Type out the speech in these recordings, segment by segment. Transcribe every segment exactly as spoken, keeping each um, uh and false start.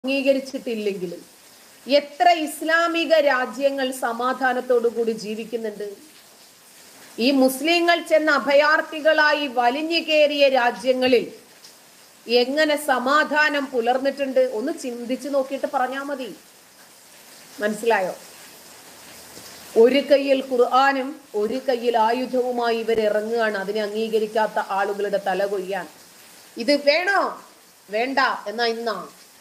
അംഗീകരിച്ചിട്ടില്ലെങ്കിലും എത്ര ഇസ്ലാമിക രാജ്യങ്ങൾ സമാധാനത്തോടു കൂടി ജീവിക്കുന്നുണ്ട്? ഈ മുസ്ലിങ്ങൾ ചെന്ന അഭയാർത്ഥികളായി വലിഞ്ഞു കയറിയ രാജ്യങ്ങളിൽ എങ്ങനെ സമാധാനം പുലർന്നിട്ടുണ്ട്? ഒന്ന് ചിന്തിച്ചു നോക്കിയിട്ട് പറഞ്ഞാൽ മതി. മനസ്സിലായോ? ഒരു കയ്യിൽ ഖുർആനും ഒരു കയ്യിൽ ആയുധവുമായി ഇവർ ഇറങ്ങുകയാണ് അതിനെ അംഗീകരിക്കാത്ത ആളുകളുടെ തല കൊയ്യാൻ. ഇത് വേണോ വേണ്ട എന്നാ ഇന്നാ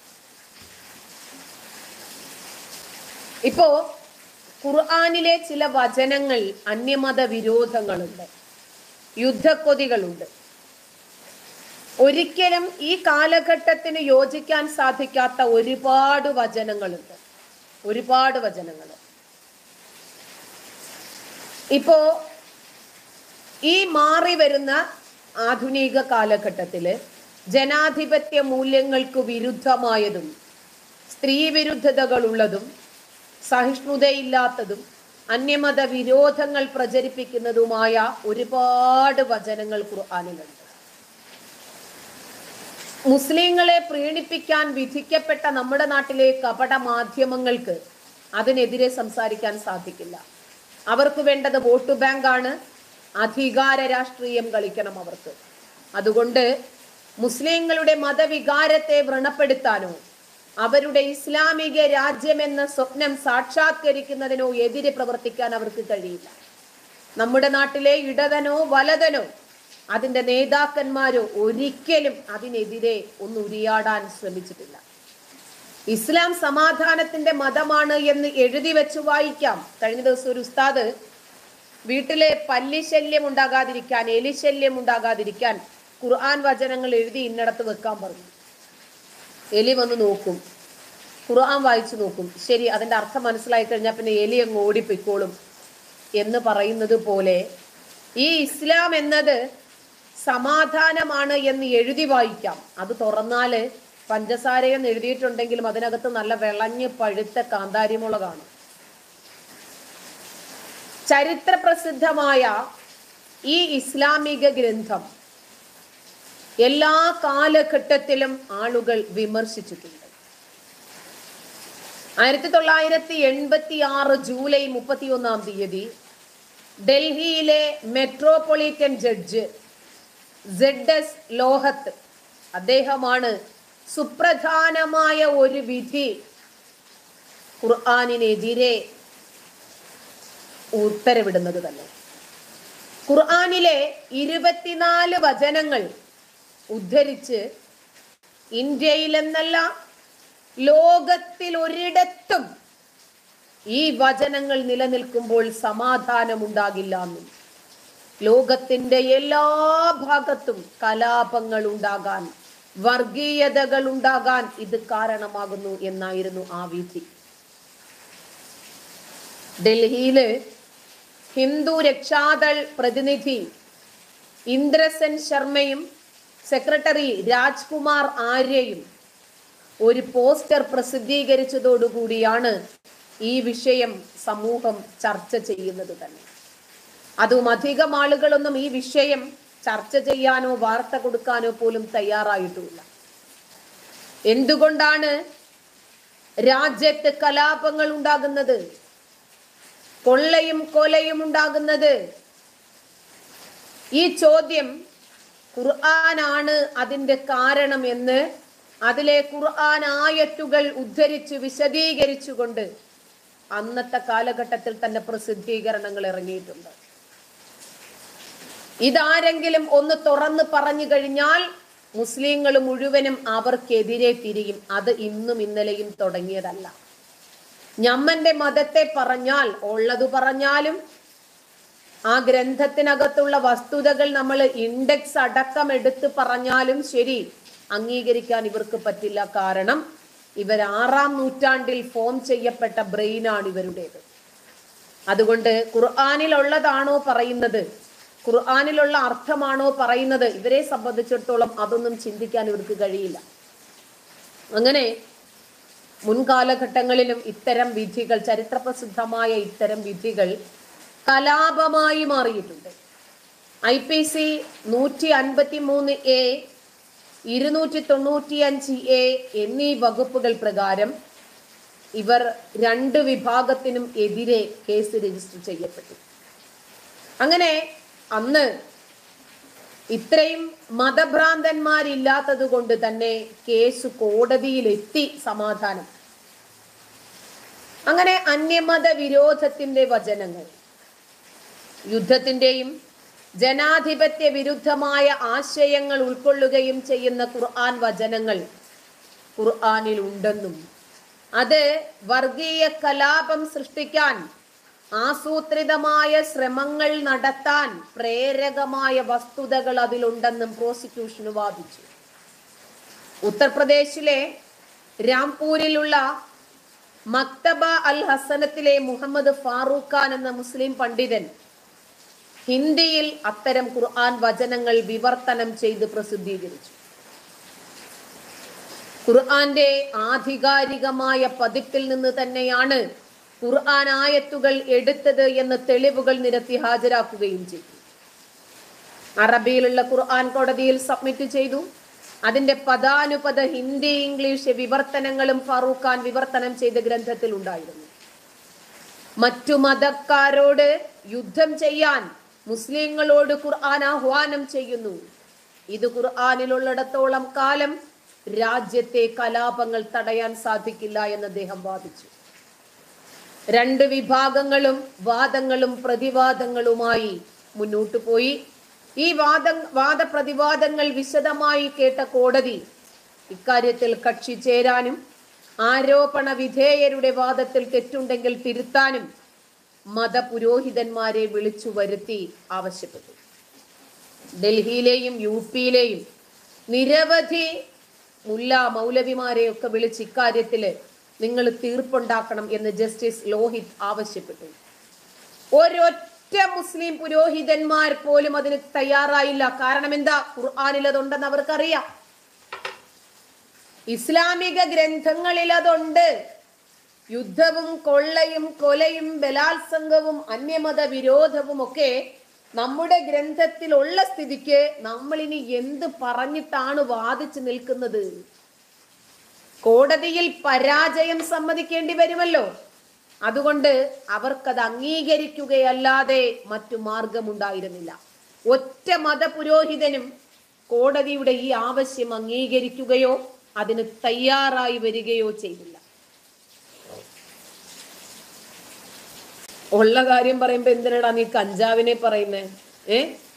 ഇപ്പോ ഖുർആനിലെ ചില വചനങ്ങൾ അന്യമത വിരോധങ്ങളുണ്ട്, യുദ്ധക്കൊതികളുണ്ട്. ഒരിക്കലും ഈ കാലഘട്ടത്തിന് യോജിക്കാൻ സാധിക്കാത്ത ഒരുപാട് വചനങ്ങളുണ്ട്, ഒരുപാട് വചനങ്ങൾ. ഇപ്പോ ഈ മാറി വരുന്ന ആധുനിക കാലഘട്ടത്തില് ജനാധിപത്യ മൂല്യങ്ങൾക്ക് വിരുദ്ധമായതും സ്ത്രീ വിരുദ്ധതകളുള്ളതും സഹിഷ്ണുതയില്ലാത്തതും അന്യമത വിരോധങ്ങൾ പ്രചരിപ്പിക്കുന്നതുമായ ഒരുപാട് വചനങ്ങൾ ഖുർആനിലുണ്ട്. മുസ്ലിങ്ങളെ പ്രീണിപ്പിക്കാൻ വിധിക്കപ്പെട്ട നമ്മുടെ നാട്ടിലെ കപട മാധ്യമങ്ങൾക്ക് അതിനെതിരെ സംസാരിക്കാൻ സാധിക്കില്ല. അവർക്ക് വേണ്ടത് വോട്ട് ബാങ്കാണ്, അധികാര രാഷ്ട്രീയം കളിക്കണം അവർക്ക്. അതുകൊണ്ട് മുസ്ലിങ്ങളുടെ മതവികാരത്തെ വ്രണപ്പെടുത്താനോ അവരുടെ ഇസ്ലാമിക രാജ്യമെന്ന സ്വപ്നം സാക്ഷാത്കരിക്കുന്നതിനോ എതിരെ പ്രവർത്തിക്കാൻ അവർക്ക് കഴിയില്ല. നമ്മുടെ നാട്ടിലെ ഇടതനോ വലതനോ അതിന്റെ നേതാക്കന്മാരോ ഒരിക്കലും അതിനെതിരെ ഒന്ന് ഉരിയാടാൻ ശ്രമിച്ചിട്ടില്ല. ഇസ്ലാം സമാധാനത്തിന്റെ മതമാണ് എന്ന് എഴുതി വെച്ച് വായിക്കാം. കഴിഞ്ഞ ദിവസം ഒരു ഉസ്താദ് വീട്ടിലെ പല്ലിശല്യം ഉണ്ടാകാതിരിക്കാൻ, എലിശല്യം ഉണ്ടാകാതിരിക്കാൻ ഖുർആൻ വചനങ്ങൾ എഴുതി ഇന്നടത്ത് വെക്കാൻ പറഞ്ഞു. എലി വന്ന് നോക്കും, ഖുർആൻ വായിച്ചു നോക്കും, ശരി അതിന്റെ അർത്ഥം മനസ്സിലായി കഴിഞ്ഞാൽ പിന്നെ എലി അങ്ങ് ഓടിപ്പിക്കോളും എന്ന് പറയുന്നത് പോലെ ഈ ഇസ്ലാം എന്നത് സമാധാനമാണ് എന്ന് എഴുതി വായിക്കാം. അത് തുറന്നാല് പഞ്ചസാരയെന്ന് എഴുതിയിട്ടുണ്ടെങ്കിലും അതിനകത്ത് നല്ല വിളഞ്ഞ് പഴുത്ത കാന്താരിമുളകാണ്. ചരിത്ര പ്രസിദ്ധമായ ഈ ഇസ്ലാമിക ഗ്രന്ഥം എല്ലാ കാലഘട്ടത്തിലും ആളുകൾ വിമർശിച്ചിട്ടുണ്ട്. ആയിരത്തി തൊള്ളായിരത്തി എൺപത്തി ആറ് ജൂലൈ മുപ്പത്തി ഒന്നാം തീയതി ഡൽഹിയിലെ metropolitan judge Z S Lohat അദ്ദേഹമാണ് സുപ്രധാനമായ ഒരു വിധി ഖുർആനിനെതിരെ ഉത്തരവിടുന്നത് തന്നെ. ഖുർആനിലെ ഇരുപത്തിനാല് വചനങ്ങൾ ഉദ്ധരിച്ച് ഇന്ത്യയിലെന്നല്ല ലോകത്തിൽ ഒരിടത്തും ഈ വചനങ്ങൾ നിലനിൽക്കുമ്പോൾ സമാധാനമുണ്ടാകില്ല എന്നും ലോകത്തിന്റെ എല്ലാ ഭാഗത്തും കലാപങ്ങൾ ഉണ്ടാകാൻ, വർഗീയതകൾ ഉണ്ടാകാൻ ഇത് കാരണമാകുന്നു എന്നായിരുന്നു ആ വിധി. ഡൽഹിയില് ഹിന്ദു രക്ഷാദൾ പ്രതിനിധി ഇന്ദ്രസെൻ ശർമ്മയും സെക്രട്ടറി രാജ്കുമാർ ആര്യയും ഒരു പോസ്റ്റർ പ്രസിദ്ധീകരിച്ചതോടുകൂടിയാണ് ഈ വിഷയം സമൂഹം ചർച്ച ചെയ്യുന്നത് തന്നെ. അതും അധികം ആളുകളൊന്നും ഈ വിഷയം ചർച്ച ചെയ്യാനോ വാർത്ത കൊടുക്കാനോ പോലും തയ്യാറായിട്ടുമില്ല. എന്തുകൊണ്ടാണ് രാജ്യത്ത് കലാപങ്ങൾ ഉണ്ടാകുന്നത്, കൊള്ളയും കൊലയും ഉണ്ടാകുന്നത്? ഈ ചോദ്യം ഖുർആനാണ് അതിന്റെ കാരണം എന്ന് അതിലെ ഖുർആൻ ആയത്തുകൾ ഉദ്ധരിച്ച് വിശദീകരിച്ചുകൊണ്ട് അന്നത്തെ കാലഘട്ടത്തിൽ തന്നെ പ്രസിദ്ധീകരണങ്ങൾ ഇറങ്ങിയിട്ടുണ്ട്. ഇതാരെങ്കിലും ഒന്ന് തുറന്ന് പറഞ്ഞു കഴിഞ്ഞാൽ മുസ്ലിങ്ങൾ മുഴുവനും അവർക്കെതിരെ തിരിയും. അത് ഇന്നും ഇന്നലെയും തുടങ്ങിയതല്ല. ഞമ്മന്റെ മതത്തെ പറഞ്ഞാൽ ഉള്ളത് പറഞ്ഞാലും ആ ഗ്രന്ഥത്തിനകത്തുള്ള വസ്തുതകൾ നമ്മൾ ഇൻഡെക്സ് അടക്കം എടുത്ത് പറഞ്ഞാലും ശരി, അംഗീകരിക്കാൻ ഇവർക്ക് പറ്റില്ല. കാരണം ഇവർ ആറാം നൂറ്റാണ്ടിൽ ഫോം ചെയ്യപ്പെട്ട ബ്രെയിനാണ് ഇവരുടേത്. അതുകൊണ്ട് ഖുർആനിലുള്ളതാണോ പറയുന്നത്, ഖുർആനിലുള്ള അർത്ഥമാണോ പറയുന്നത്, ഇവരെ സംബന്ധിച്ചിടത്തോളം അതൊന്നും ചിന്തിക്കാൻ ഇവർക്ക് കഴിയില്ല. അങ്ങനെ മുൻകാലഘട്ടങ്ങളിലും ഇത്തരം വിധികൾ, ചരിത്രപ്രസിദ്ധമായ ഇത്തരം വിധികൾ കലാപമായി മാറിയിട്ടുണ്ട്. ഐ പി സി നൂറ്റി അൻപത്തി മൂന്ന് എ ഇരുന്നൂറ്റി തൊണ്ണൂറ്റി അഞ്ച് എ എന്നീ വകുപ്പുകൾ പ്രകാരം ഇവർ രണ്ട് വിഭാഗത്തിനും എതിരെ കേസ് രജിസ്റ്റർ ചെയ്യപ്പെട്ടു. അങ്ങനെ അന്ന് ഇത്രയും മതഭ്രാന്തന്മാരില്ലാത്തത് കൊണ്ട് തന്നെ കേസ് കോടതിയിലെത്തി സമാധാനം. അങ്ങനെ അന്യമത വിരോധത്തിന്റെ വചനങ്ങൾ, യുദ്ധത്തിന്റെയും ജനാധിപത്യ വിരുദ്ധമായ ആശയങ്ങൾ ഉൾക്കൊള്ളുകയും ചെയ്യുന്ന ഖുർആൻ വചനങ്ങൾ ഖുർആനിൽ ഉണ്ടെന്നും അത് വർഗീയ കലാപം സൃഷ്ടിക്കാൻ ആസൂത്രിതമായ ശ്രമങ്ങൾ നടത്താൻ പ്രേരകമായ വസ്തുതകൾ അതിലുണ്ടെന്നും പ്രോസിക്യൂഷന് വാദിച്ചു. ഉത്തർപ്രദേശിലെ രാംപൂരിലുള്ള മക്തബ അൽ ഹസനത്തിലെ മുഹമ്മദ് ഫാറൂഖ് ഖാൻ എന്ന മുസ്ലിം പണ്ഡിതൻ ഹിന്ദിയിൽ അത്തരം ഖുർആൻ വചനങ്ങൾ വിവർത്തനം ചെയ്ത് പ്രസിദ്ധീകരിച്ചു. ഖുർആന്റെ ആധികാരികമായ പതിപ്പിൽ നിന്ന് തന്നെയാണ് ഖുർആൻ ആയത്തുകൾ എടുത്തത് എന്ന് തെളിവുകൾ നിരത്തി ഹാജരാക്കുകയും ചെയ്തു. അറബിയിലുള്ള ഖുർആൻ കോടതിയിൽ സബ്മിറ്റ് ചെയ്തു. അതിന്റെ പദാനുപദ ഹിന്ദി ഇംഗ്ലീഷ് വിവർത്തനങ്ങളും ഫാറൂഖ് ഖാൻ വിവർത്തനം ചെയ്ത ഗ്രന്ഥത്തിൽ ഉണ്ടായിരുന്നു. മറ്റു മതക്കാരോട് യുദ്ധം ചെയ്യാൻ മുസ്ലിങ്ങളോട് ഖുർആൻ ആഹ്വാനം ചെയ്യുന്നു. ഇത് ഖുർആനിലുള്ളിടത്തോളം കാലം രാജ്യത്തെ കലാപങ്ങൾ തടയാൻ സാധിക്കില്ല എന്ന് അദ്ദേഹം വാദിച്ചു. രണ്ട് വിഭാഗങ്ങളും വാദങ്ങളും പ്രതിവാദങ്ങളുമായി മുന്നോട്ടു പോയി. ഈ വാദ വാദപ്രതിവാദങ്ങൾ വിശദമായി കേട്ട കോടതി ഇക്കാര്യത്തിൽ കക്ഷി ചേരാനും ആരോപണ വിധേയരുടെ വാദത്തിൽ തെറ്റുണ്ടെങ്കിൽ തിരുത്താനും മതപുരോഹിതന്മാരെ വിളിച്ചു വരുത്തി ആവശ്യപ്പെട്ടു. ഡൽഹിയിലെയും യു പിയിലെയും നിരവധി മുല്ല മൗലവിമാരെയൊക്കെ വിളിച്ച് ഇക്കാര്യത്തില് നിങ്ങൾ തീർപ്പുണ്ടാക്കണം എന്ന് ജസ്റ്റിസ് ലോഹിത് ആവശ്യപ്പെട്ടു. ഒരൊറ്റ മുസ്ലിം പുരോഹിതന്മാർ പോലും അതിന് തയ്യാറായില്ല. കാരണം എന്താ? ഖുർആനിൽ അതുണ്ടെന്ന് അവർക്കറിയാം, ഇസ്ലാമിക ഗ്രന്ഥങ്ങളിൽ അതുണ്ട്. യുദ്ധവും കൊള്ളയും കൊലയും ബലാത്സംഗവും അന്യമത വിരോധവും ഒക്കെ നമ്മുടെ ഗ്രന്ഥത്തിലുള്ള സ്ഥിതിക്ക് നമ്മൾ ഇനി എന്ത് പറഞ്ഞിട്ടാണ് വാദിച്ചു നിൽക്കുന്നത്? കോടതിയിൽ പരാജയം സമ്മതിക്കേണ്ടി വരുമല്ലോ. അതുകൊണ്ട് അവർക്കത് അംഗീകരിക്കുകയല്ലാതെ മറ്റു മാർഗമുണ്ടായിരുന്നില്ല. ഒറ്റ മതപുരോഹിതനും കോടതിയുടെ ഈ ആവശ്യം അംഗീകരിക്കുകയോ അതിന് തയ്യാറായി വരികയോ ചെയ്തില്ല. ഉള്ള കാര്യം പറയുമ്പോ എന്തിനാടാ നീ കഞ്ചാവിനെ പറയുന്നേ? ഏ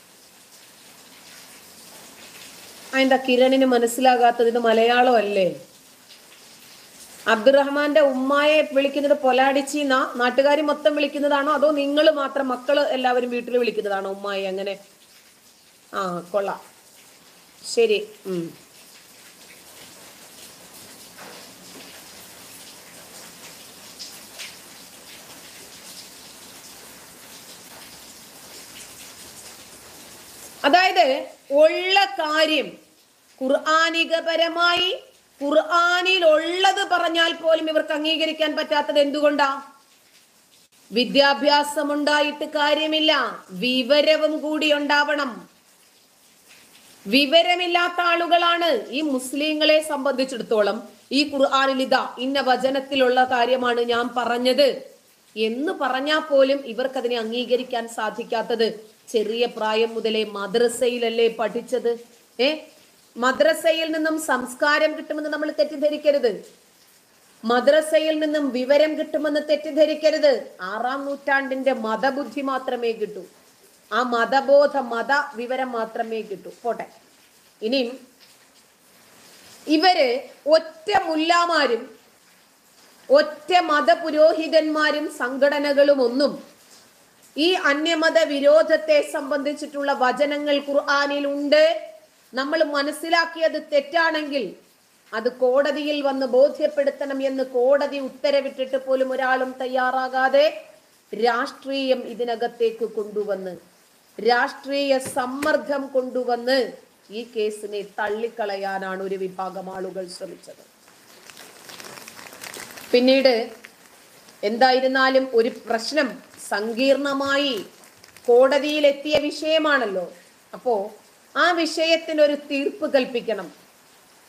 അതിന്റെ കിരണിന് മനസ്സിലാകാത്തത് ഇത് മലയാളം അല്ലേ? അബ്ദുറഹ്മാന്റെ ഉമ്മായെ വിളിക്കുന്നത് പൊലാടിച്ചി എന്നാ നാട്ടുകാർ മൊത്തം വിളിക്കുന്നതാണോ, അതോ നിങ്ങൾ മാത്രം മക്കള് എല്ലാവരും വീട്ടിൽ വിളിക്കുന്നതാണോ ഉമ്മായെ? അങ്ങനെ ആ കൊള്ളാം, ശരി. ഉം അതായത് ഉള്ള കാര്യം ഖുർആനികപരമായി ഖുർആനിൽ ഉള്ളത് പറഞ്ഞാൽ പോലും ഇവർക്ക് അംഗീകരിക്കാൻ പറ്റാത്തത് എന്തുകൊണ്ടാ? വിദ്യാഭ്യാസം ഉണ്ടായിട്ട് കാര്യമില്ല, വിവരവും കൂടി ഉണ്ടാവണം. വിവരമില്ലാത്ത ആളുകളാണ് ഈ മുസ്ലിങ്ങളെ സംബന്ധിച്ചിടത്തോളം ഈ ഖുർആനിൽ ഇതാ ഇന്ന വചനത്തിലുള്ള കാര്യമാണ് ഞാൻ പറഞ്ഞത് എന്ന് പറഞ്ഞാൽ പോലും ഇവർക്കതിനെ അംഗീകരിക്കാൻ സാധിക്കാത്തത് ചെറിയ പ്രായം മുതലേ മദ്രസയിലല്ലേ പഠിച്ചത്. ഏ മദ്രസയിൽ നിന്നും സംസ്കാരം കിട്ടുമെന്ന് നമ്മൾ തെറ്റിദ്ധരിക്കരുത്. മദ്രസയിൽ നിന്നും വിവരം കിട്ടുമെന്ന് തെറ്റിദ്ധരിക്കരുത്. ആറാം നൂറ്റാണ്ടിന്റെ മതബുദ്ധി മാത്രമേ കിട്ടൂ. ആ മതബോധ മത വിവരം മാത്രമേ കിട്ടൂ. പോട്ടെ. ഇനിയും ഇവര് ഒറ്റ മുല്ലാമാരും ഒറ്റ മതപുരോഹിതന്മാരും സംഘടനകളും ഒന്നും ഈ അന്യമത വിരോധത്തെ സംബന്ധിച്ചിട്ടുള്ള വചനങ്ങൾ ഖുർആനിൽ ഉണ്ട്, നമ്മൾ മനസ്സിലാക്കിയത് തെറ്റാണെങ്കിൽ അത് കോടതിയിൽ വന്ന് ബോധ്യപ്പെടുത്തണം എന്ന് കോടതി ഉത്തരവിട്ടിട്ട് പോലും ഒരാളും തയ്യാറാകാതെ രാഷ്ട്രീയം ഇതിനകത്തേക്ക് കൊണ്ടുവന്ന് രാഷ്ട്രീയ സമ്മർദ്ദം കൊണ്ടുവന്ന് ഈ കേസിനെ തള്ളിക്കളയാനാണ് ഒരു വിഭാഗം ആളുകൾ ശ്രമിച്ചത്. പിന്നീട് എന്തായിരുന്നാലും ഒരു പ്രശ്നം സങ്കീർണമായി കോടതിയിലെത്തിയ വിഷയമാണല്ലോ. അപ്പോ ആ വിഷയത്തിന് ഒരു തീർപ്പ് കൽപ്പിക്കണം.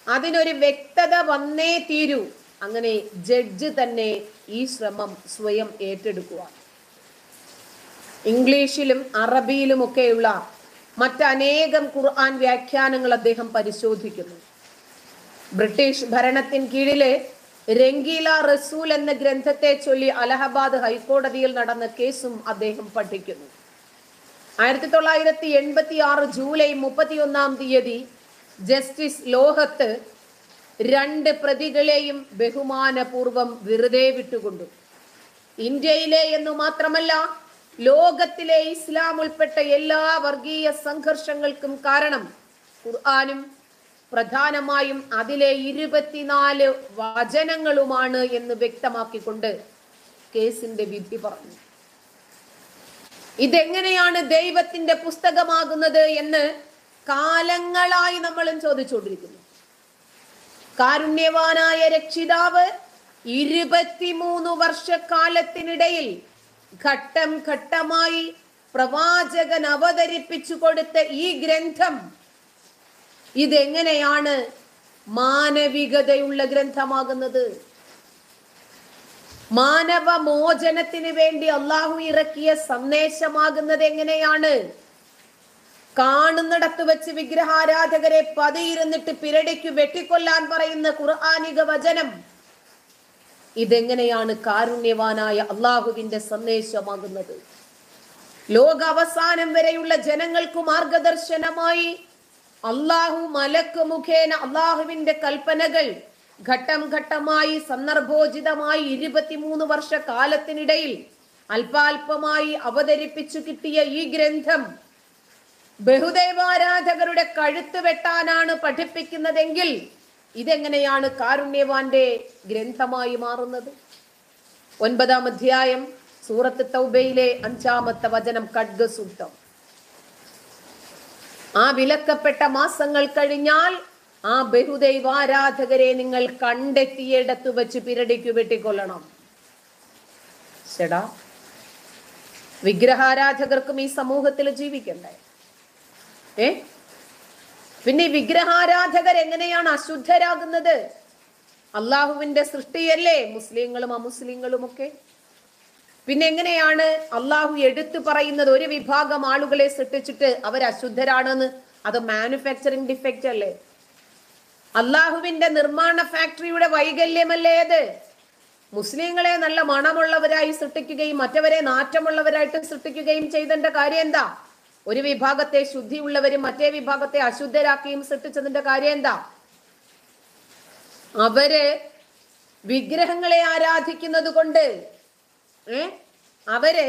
അതിനൊരു വ്യക്തത വന്നേ തീരൂ. അങ്ങനെ ജഡ്ജ് തന്നെ ഈ ശ്രമം സ്വയം ഏറ്റെടുക്കുക. ഇംഗ്ലീഷിലും അറബിയിലും ഒക്കെയുള്ള മറ്റനേകം ഖുർആൻ വ്യാഖ്യാനങ്ങൾ അദ്ദേഹം പരിശോധിക്കുന്നു. ബ്രിട്ടീഷ് ഭരണത്തിന് കീഴിലെ രംഗീല റസൂൽ എന്ന ഗ്രന്ഥത്തെ ചൊല്ലി അലഹബാദ് ഹൈക്കോടതിയിൽ നടന്ന കേസും അദ്ദേഹം പഠിക്കുന്നു. ആയിരത്തി തൊള്ളായിരത്തി എൺപത്തി ആറ് ജൂലൈ മുപ്പത്തി ഒന്നാം തീയതി ജസ്റ്റിസ് ലോഹത്ത് രണ്ട് പ്രതികളെയും ബഹുമാനപൂർവം വെറുതെ വിട്ടുകൊണ്ടു. ഇന്ത്യയിലെ എന്നു മാത്രമല്ല ലോകത്തിലെ ഇസ്ലാം ഉൾപ്പെട്ട എല്ലാ വർഗീയ സംഘർഷങ്ങൾക്കും കാരണം ഖുർആനും പ്രധാനമായും അതിലെ ഇരുപത്തിനാല് വചനങ്ങളുമാണ് എന്ന് വ്യക്തമാക്കിക്കൊണ്ട് കേസിന്റെ വിധി പറഞ്ഞു. ഇതെങ്ങനെയാണ് ദൈവത്തിന്റെ പുസ്തകമാകുന്നത് എന്ന് കാലങ്ങളായി നമ്മളും ചോദിച്ചുകൊണ്ടിരിക്കുന്നു. കാരുണ്യവാനായ രക്ഷിതാവ് ഇരുപത്തിമൂന്ന് വർഷക്കാലത്തിനിടയിൽ ഘട്ടം ഘട്ടമായി പ്രവാചകൻ അവതരിപ്പിച്ചു കൊടുത്ത ഈ ഗ്രന്ഥം ഇതെങ്ങനെയാണ് മാനവികതയുള്ള ഗ്രന്ഥമാകുന്നത്? മാനവ മോചനത്തിന് വേണ്ടി അള്ളാഹു ഇറക്കിയ സന്ദേശമാകുന്നത് എങ്ങനെയാണ്? കാണുന്നിടത്ത് വെച്ച് വിഗ്രഹാരാധകരെ പതിയിരുന്നിട്ട് പിരടിക്കു വെട്ടിക്കൊല്ലാൻ പറയുന്ന ഖുർആനിക വചനം ഇതെങ്ങനെയാണ് കാരുണ്യവാനായ അള്ളാഹുവിന്റെ സന്ദേശമാകുന്നത്? ലോക അവസാനം വരെയുള്ള ജനങ്ങൾക്ക് മാർഗദർശനമായി അള്ളാഹു മലക്ക് മുഖേന അള്ളാഹുവിന്റെ കൽപ്പനകൾ ഘട്ടം ഘട്ടമായി സന്ദർഭോചിതമായി ഇരുപത്തിമൂന്ന് വർഷ കാലത്തിനിടയിൽ അല്പാൽപമായി അവതരിപ്പിച്ചു കിട്ടിയ ഈ ഗ്രന്ഥം ബഹുദൈവാരാധകരുടെ കഴുത്ത് വെട്ടാനാണ് പഠിപ്പിക്കുന്നതെങ്കിൽ ഇതെങ്ങനെയാണ് കാരുണ്യവാന്റെ ഗ്രന്ഥമായി മാറുന്നത്? ഒൻപതാം അധ്യായം സൂറത്ത് തൗബയിലെ അഞ്ചാമത്തെ വചനം, ഖഡ്ഗ സൂക്തം. ആ വിലക്കപ്പെട്ട മാസങ്ങൾ കഴിഞ്ഞാൽ ആ ബഹുദൈവാരാധകരെ നിങ്ങൾ കണ്ടെത്തിയിടത്ത് വെച്ച് പിരടിക്കു വെട്ടിക്കൊല്ലണം. ചേടാ, വിഗ്രഹാരാധകർക്കും ഈ സമൂഹത്തിൽ ജീവിക്കണ്ടേ? ഏ പിന്നെ ഈ വിഗ്രഹാരാധകർ എങ്ങനെയാണ് അശുദ്ധരാകുന്നത്? അള്ളാഹുവിന്റെ സൃഷ്ടിയല്ലേ മുസ്ലിങ്ങളും അമുസ്ലിങ്ങളും ഒക്കെ. പിന്നെ എങ്ങനെയാണ് അള്ളാഹു എടുത്തു പറയുന്നത് ഒരു വിഭാഗം ആളുകളെ സൃഷ്ടിച്ചിട്ട് അവർ അശുദ്ധരാണെന്ന്? അത് മാനുഫാക്ചറിങ് ഡിഫക്റ്റ് അല്ലേ? അള്ളാഹുവിന്റെ നിർമ്മാണ ഫാക്ടറിയുടെ വൈകല്യമല്ലേ അത്? മുസ്ലിങ്ങളെ നല്ല മണമുള്ളവരായി സൃഷ്ടിക്കുകയും മറ്റവരെ നാറ്റമുള്ളവരായിട്ട് സൃഷ്ടിക്കുകയും ചെയ്തതിന്റെ കാര്യം എന്താ? ഒരു വിഭാഗത്തെ ശുദ്ധിയുള്ളവരും മറ്റേ വിഭാഗത്തെ അശുദ്ധരാക്കിയും സൃഷ്ടിച്ചതിന്റെ കാര്യം എന്താ? അവര് വിഗ്രഹങ്ങളെ ആരാധിക്കുന്നത് കൊണ്ട് ഏ അവര്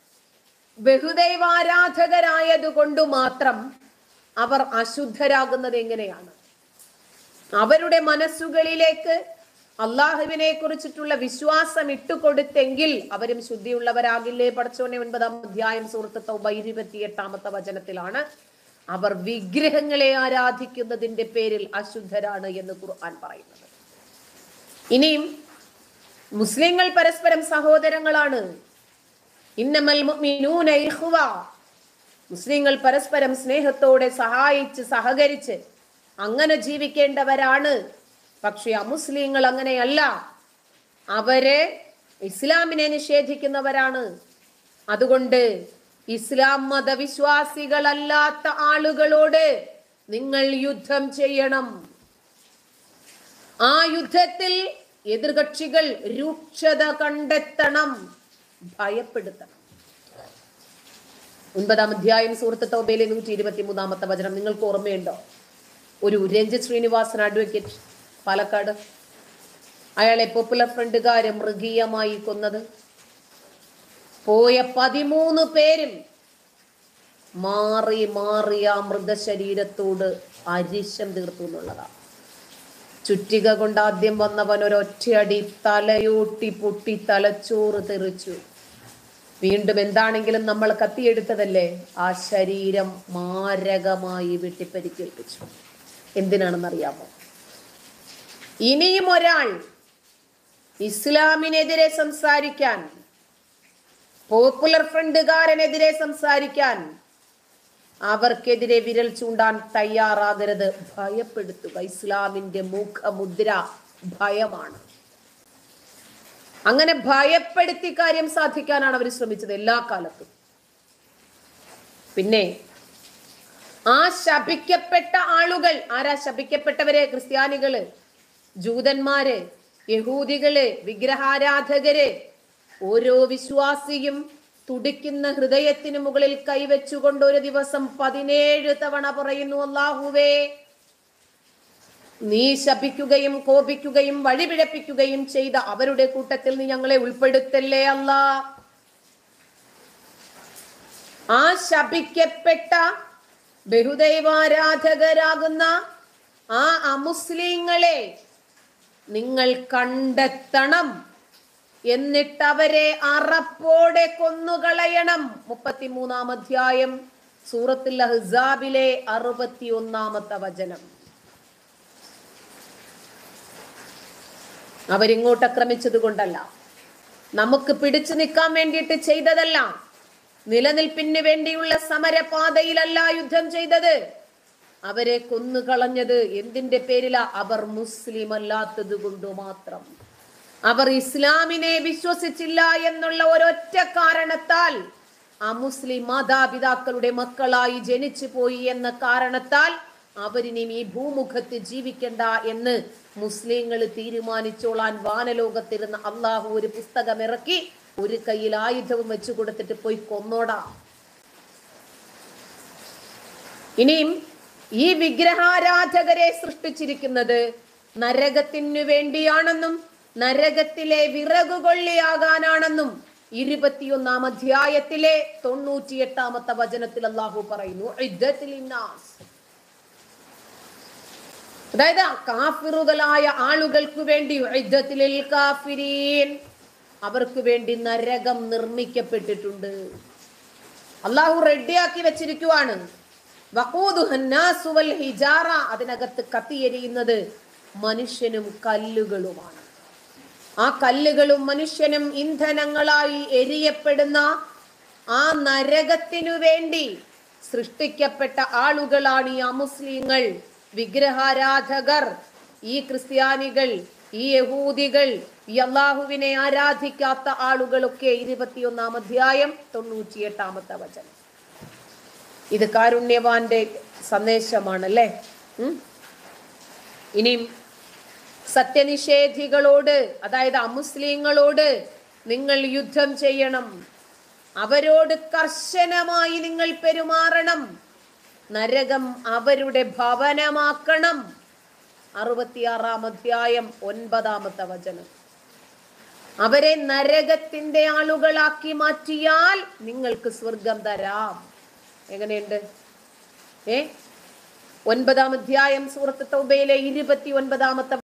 ബഹുദൈവാരാധകരായത് കൊണ്ട് മാത്രം അവർ അശുദ്ധരാകുന്നത് എങ്ങനെയാണ്? അവരുടെ മനസ്സുകളിലേക്ക് അള്ളാഹുവിനെ കുറിച്ചിട്ടുള്ള വിശ്വാസം ഇട്ടുകൊടുത്തെങ്കിൽ അവരും ശുദ്ധിയുള്ളവരാകില്ലേ? പടച്ചോനെ ഒൻപതാം അധ്യായം സൂറത്ത് തൗബ ഇരുപത്തി എട്ടാമത്തെ വചനത്തിലാണ് അവർ വിഗ്രഹങ്ങളെ ആരാധിക്കുന്നതിന്റെ പേരിൽ അശുദ്ധരാണ് എന്ന് ഖുർആൻ പറയുന്നത്. ഇനിയും മുസ്ലിങ്ങൾ പരസ്പരം സഹോദരങ്ങളാണ്. ഇന്നമൽ മുഅ്മിനൂന ഇഖ്വ. മുസ്ലിങ്ങൾ പരസ്പരം സ്നേഹത്തോടെ സഹായിച്ച് സഹകരിച്ച് അങ്ങനെ ജീവിക്കേണ്ടവരാണ്. പക്ഷെ അമുസ്ലിങ്ങൾ അങ്ങനെയല്ല. അവരെ ഇസ്ലാമിനെ നിഷേധിക്കുന്നവരാണ്. അതുകൊണ്ട് ഇസ്ലാം മതവിശ്വാസികളല്ലാത്ത ആളുകളോട് നിങ്ങൾ യുദ്ധം ചെയ്യണം. ആ യുദ്ധത്തിൽ എതിർകക്ഷികൾ രൂക്ഷത കണ്ടെത്തണം, ഭയപ്പെടുത്തണം. ഒൻപതാം അധ്യായം സൂറത്ത് തൗബയിലെ നൂറ്റി ഇരുപത്തി മൂന്നാമത്തെ വചനം നിങ്ങൾക്ക് ഓർമ്മയുണ്ടോ? ഒരു രഞ്ജിത് ശ്രീനിവാസൻ അഡ്വക്കേറ്റ്, പാലക്കാട്, അയാളെ പോപ്പുലർ ഫ്രണ്ടുകാര് മൃഗീയമായി കൊന്നത്. പോയ പതിമൂന്ന് പേരും മാറി മാറി ആ മൃതശരീരത്തോട് അരിശം തീർത്തു എന്നുള്ളതാണ്. ചുറ്റിക കൊണ്ട് ആദ്യം വന്നവൻ ഒരൊറ്റയടി തലയോട്ടി പൊട്ടി തലച്ചോറ് തെറിച്ചു. വീണ്ടും എന്താണെങ്കിലും നമ്മൾ കത്തിയെടുത്തതല്ലേ, ആ ശരീരം മാരകമായി വെട്ടിപ്പരിക്കേൽപ്പിച്ചു. എന്തിനാണെന്നറിയാമോ? ഇനിയും ഒരാൾ ഇസ്ലാമിനെതിരെ സംസാരിക്കാൻ, പോപ്പുലർ ഫ്രണ്ടുകാരനെതിരെ സംസാരിക്കാൻ, അവർക്കെതിരെ വിരൽ ചൂണ്ടാൻ തയ്യാറാകരുത്. ഭയപ്പെടുത്തുക. ഇസ്ലാമിന്റെ മുഖമുദ്ര ഭയമാണ്. അങ്ങനെ ഭയപ്പെടുത്തി കാര്യം സാധിക്കാനാണ് അവർ ശ്രമിച്ചത് എല്ലാ കാലത്തും. പിന്നെ ആ ശപിക്കപ്പെട്ട ആളുകൾ ആരാ? ശപിക്കപ്പെട്ടവര് ക്രിസ്ത്യാനികള്, ജൂതന്മാര്, യഹൂദികള്, വിഗ്രഹാരാധകര്. ഓരോ വിശ്വാസിയും തുടിക്കുന്ന ഹൃദയത്തിന് മുകളിൽ കൈവച്ചുകൊണ്ട് ഒരു ദിവസം പതിനേഴ് തവണ പറയുന്നു, അല്ലാഹുവേ, നീ ശപിക്കുകയും കോപിക്കുകയും വഴിപിഴപ്പിക്കുകയും ചെയ്ത അവരുടെ കൂട്ടത്തിൽ നീ ഞങ്ങളെ ഉൾപ്പെടുത്തല്ലേ അല്ലാ. ആ ശപിക്കപ്പെട്ട ബഹുദൈവാരാധകരാകുന്ന ആ അമുസ്ലിങ്ങളെ നിങ്ങൾ കണ്ടെത്തണം, എന്നിട്ട് അവരെ അറപ്പോടെ കൊന്നുകളയണം. മുപ്പത്തിമൂന്നാം അധ്യായം സൂറത്തുൽ അഹ്സാബിലെ അറുപത്തി ഒന്നാമത്തെ വചനം. അവരിങ്ങോട്ട് ആക്രമിച്ചത് കൊണ്ടല്ല, നമുക്ക് പിടിച്ചു നിൽക്കാൻ വേണ്ടിയിട്ട് ചെയ്തതല്ല, നിലനിൽപ്പിന് വേണ്ടിയുള്ള സമരപാതയിലല്ല യുദ്ധം ചെയ്തത്. അവരെ കൊന്നുകളഞ്ഞത് എന്തിന്റെ പേരില? അവർ മുസ്ലിം അല്ലാത്തത് കൊണ്ട് മാത്രം. അവർ ഇസ്ലാമിനെ വിശ്വസിച്ചില്ല എന്നുള്ള ഒരൊറ്റ കാരണത്താൽ, അമുസ്ലിം മാതാപിതാക്കളുടെ മക്കളായി ജനിച്ചു പോയി എന്ന കാരണത്താൽ അവരിനി ഈ ഭൂമുഖത്ത് ജീവിക്കണ്ട എന്ന് മുസ്ലിങ്ങൾ തീരുമാനിച്ചോളാൻ വാനലോകത്തിരുന്ന അള്ളാഹു ഒരു പുസ്തകം ഇറക്കി, ഒരു കയ്യിൽ ആയുധവും വെച്ചു കൊടുത്തിട്ട് പോയി കൊന്നോടാ. ഇനിയും ഈ വിഗ്രഹാരാധകരെ സൃഷ്ടിച്ചിരിക്കുന്നത് നരകത്തിനു വേണ്ടിയാണെന്നും നരകത്തിലെ വിറകുകൊള്ളിയാകാനാണെന്നും ഇരുപത്തിയൊന്നാം അധ്യായത്തിലെ തൊണ്ണൂറ്റി എട്ടാമത്തെ വചനത്തിൽ അള്ളാഹു പറയുന്നു. അതായത് കാഫിറുകളായ ആളുകൾക്ക് വേണ്ടി, അവർക്ക് വേണ്ടി നരകം നിർമ്മിക്കപ്പെട്ടിട്ടുണ്ട്. അള്ളാഹു റെഡിയാക്കി വെച്ചിരിക്കുവാണ്. അതിനകത്ത് കത്തിയെരിയുന്നത് മനുഷ്യനും കല്ലുകളുമാണ്. ആ കല്ലുകളും മനുഷ്യനും ഇന്ധനങ്ങളായി എരിയപ്പെടുന്ന ആ നരകത്തിനു വേണ്ടി സൃഷ്ടിക്കപ്പെട്ട ആളുകളാണ് ഈ അമുസ്ലിങ്ങൾ, വിഗ്രഹാരാധകർ, ഈ ക്രിസ്ത്യാനികൾ, ഈ യഹൂദികൾ, ഈ അള്ളാഹുവിനെ ആരാധിക്കാത്ത ആളുകളൊക്കെ. ഇരുപത്തിയൊന്നാം അധ്യായം തൊണ്ണൂറ്റി എട്ടാമത്തെ വചനം. ഇത് കാരുണ്യവാന്റെ സന്ദേശമാണല്ലേ. ഇനിയും സത്യനിഷേധികളോട്, അതായത് അമുസ്ലിങ്ങളോട് നിങ്ങൾ യുദ്ധം ചെയ്യണം, അവരോട് കർശനമായി നിങ്ങൾ പെരുമാറണം, നരകം അവരുടെ ഭവനമാക്കണം. അറുപത്തിയാറാം അധ്യായം ഒൻപതാമത്തെ വചനം. അവരെ നരകത്തിന്റെ ആളുകളാക്കി മാറ്റിയാൽ നിങ്ങൾക്ക് സ്വർഗം തരാം. എങ്ങനെയുണ്ട്? ഏ ഒൻപതാം അധ്യായം സൂറത്ത് തൗബയിലെ ഇരുപത്തി ഒൻപതാമത്തെ